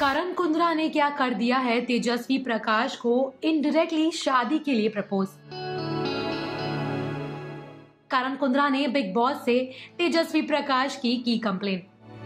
करण कुंद्रा ने क्या कर दिया है तेजस्वी प्रकाश को इनडायरेक्टली शादी के लिए प्रपोज। करण कुंद्रा ने बिग बॉस से तेजस्वी प्रकाश की कंप्लेंट।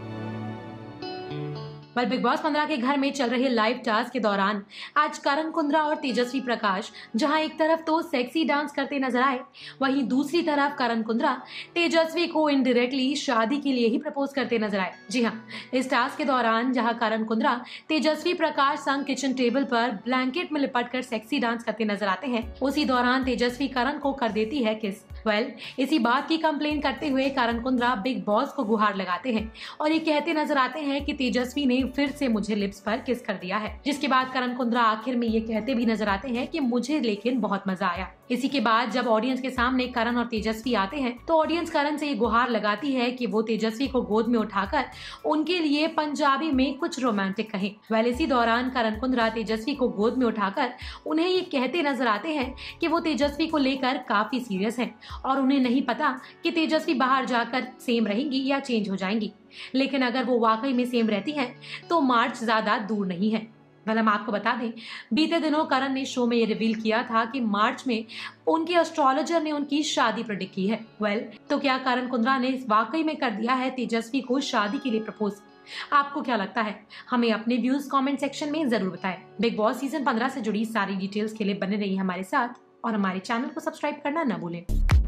बिग बॉस 15 के घर में चल रहे लाइव टास्क के दौरान आज करण कुंद्रा और तेजस्वी प्रकाश जहां एक तरफ तो सेक्सी डांस करते नजर आए, वहीं दूसरी तरफ करण कुंद्रा तेजस्वी को इनडायरेक्टली शादी के लिए ही प्रपोज करते नजर आए। जी हां, इस टास्क के दौरान जहां करण कुंद्रा तेजस्वी प्रकाश संग किचन टेबल पर ब्लैंकेट में लिपटकर सेक्सी डांस करते नजर आते हैं, उसी दौरान तेजस्वी करण को कर देती है किस। इसी बात की कंप्लेन करते हुए करण कुंद्रा बिग बॉस को गुहार लगाते हैं और ये कहते नजर आते हैं कि तेजस्वी ने फिर से मुझे लिप्स पर किस कर दिया है, जिसके बाद करण कुंद्रा आखिर में ये कहते भी नजर आते हैं कि मुझे लेकिन बहुत मजा आया। इसी के बाद जब ऑडियंस के सामने करण और तेजस्वी आते हैं तो ऑडियंस करण से ये गुहार लगाती है कि वो तेजस्वी को गोद में उठाकर उनके लिए पंजाबी में कुछ रोमांटिक कहे। इसी दौरान करण कुंद्रा तेजस्वी को गोद में उठाकर उन्हें ये कहते नजर आते हैं कि वो तेजस्वी को लेकर काफी सीरियस हैं और उन्हें नहीं पता कि तेजस्वी बाहर जाकर सेम रहेंगी या चेंज हो जाएंगी, लेकिन अगर वो वाकई में सेम रहती हैं तो मार्च ज्यादा दूर नहीं है। हम आपको बता दें, बीते दिनों करण ने शो में ये रिवील किया था कि मार्च में उनके एस्ट्रोलॉजर ने उनकी शादी प्रेडिक्ट की है। तो क्या करण कुंद्रा ने वाकई में कर दिया है तेजस्वी को शादी के लिए प्रपोज? आपको क्या लगता है? हमें अपने व्यूज कमेंट सेक्शन में जरूर बताएं। बिग बॉस सीजन 15 से जुड़ी सारी डिटेल्स के लिए बने रहिए हमारे साथ और हमारे चैनल को सब्सक्राइब करना न भूलें।